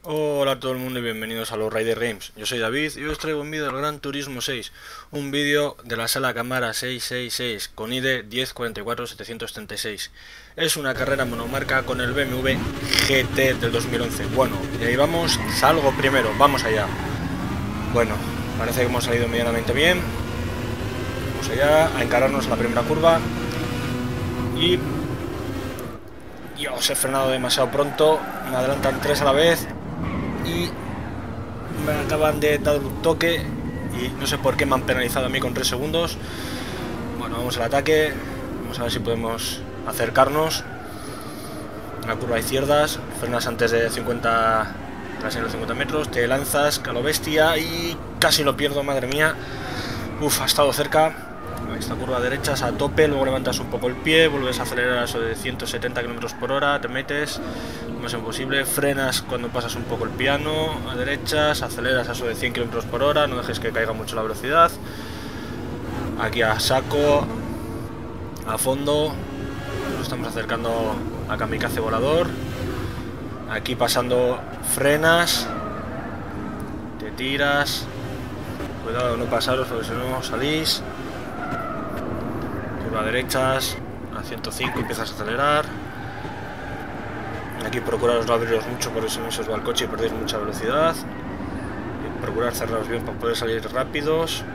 Hola a todo el mundo y bienvenidos a los Rider Games. Yo soy David y hoy os traigo un vídeo del Gran Turismo 6, un vídeo de la sala Camara 666 con ID 1044736. Es una carrera monomarca con el BMW GT del 2011. Bueno, y ahí vamos, salgo primero, vamos allá. Bueno, parece que hemos salido medianamente bien. Vamos allá a encararnos a la primera curva. Y os he frenado demasiado pronto, me adelantan tres a la vez. Y me acaban de dar un toque y no sé por qué me han penalizado a mí con 3 segundos. Bueno, vamos al ataque. Vamos a ver si podemos acercarnos. En la curva de izquierdas, frenas antes de 50, casi los 50 metros, te lanzas a lo bestia y casi lo pierdo, madre mía. Uf, ha estado cerca. Esta curva de derechas a tope, luego levantas un poco el pie, vuelves a acelerar a eso de 170 km por hora, te metes lo más imposible, frenas cuando pasas un poco el piano, a derechas, aceleras a eso de 100 km por hora, no dejes que caiga mucho la velocidad. Aquí a saco, a fondo, nos estamos acercando a Kamikaze volador. Aquí pasando frenas, te tiras, cuidado de no pasaros porque si no salís. A derechas, a 105 empiezas a acelerar. Aquí procuraros no abriros mucho porque si no se os va el coche y perdéis mucha velocidad. Y procurar cerraros bien para poder salir rápidos.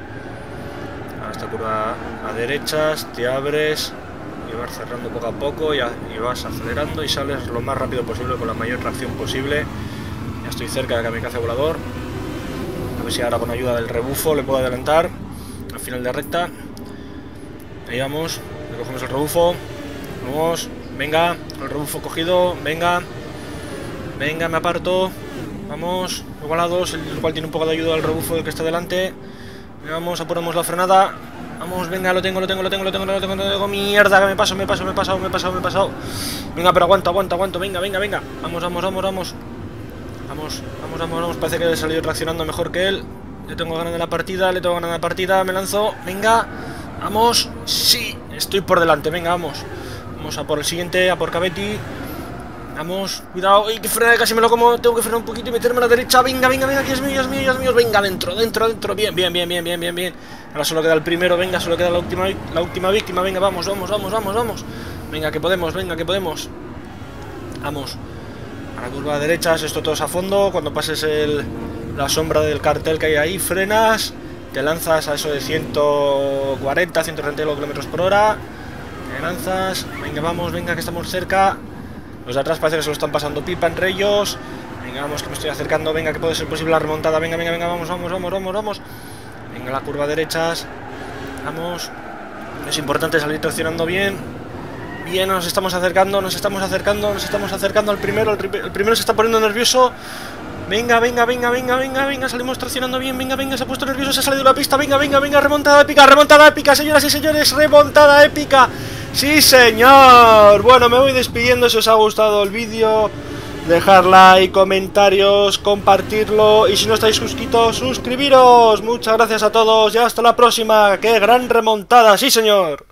A esta curva a derechas, te abres y vas cerrando poco a poco y vas acelerando y sales lo más rápido posible con la mayor tracción posible. Ya estoy cerca de Kamikaze volador. A ver si ahora con ayuda del rebufo le puedo adelantar al final de recta. Ahí vamos, le cogemos el rebufo, vamos, venga, el rebufo cogido, venga, venga, me aparto, vamos, igualados, el cual tiene un poco de ayuda al rebufo del que está delante, vamos, apuramos la frenada, vamos, venga, lo tengo, mierda, que me paso, venga, pero aguanto, venga, vamos, parece que he salido reaccionando mejor que él, le tengo ganas de la partida, me lanzo, venga. Vamos, sí, estoy por delante, venga, vamos. Vamos a por el siguiente, a por Cavetti. Vamos, cuidado, ¡ay, que frena! Casi me lo como, tengo que frenar un poquito y meterme a la derecha. Venga, que es mío, venga, dentro, bien. Ahora solo queda el primero, venga, solo queda la última víctima, venga, vamos. Venga, que podemos. Vamos. A la curva de derechas, esto todos a fondo. Cuando pases la sombra del cartel que hay ahí, frenas. Te lanzas a eso de 140, 130 km por hora. Te lanzas. Venga, vamos, venga, que estamos cerca. Los de atrás parece que se lo están pasando pipa entre ellos. Venga, vamos, que me estoy acercando. Venga, que puede ser posible la remontada. Venga, vamos. Venga, la curva derechas. Vamos. Es importante salir traccionando bien. Bien, nos estamos acercando al primero. El primero se está poniendo nervioso. Venga, salimos traccionando bien, venga, se ha puesto nervioso, se ha salido de la pista, venga, remontada épica, señoras y señores, remontada épica, sí señor. Bueno, me voy despidiendo, si os ha gustado el vídeo, dejar like, comentarios, compartirlo, y si no estáis suscritos, suscribiros. Muchas gracias a todos y hasta la próxima, qué gran remontada, sí señor.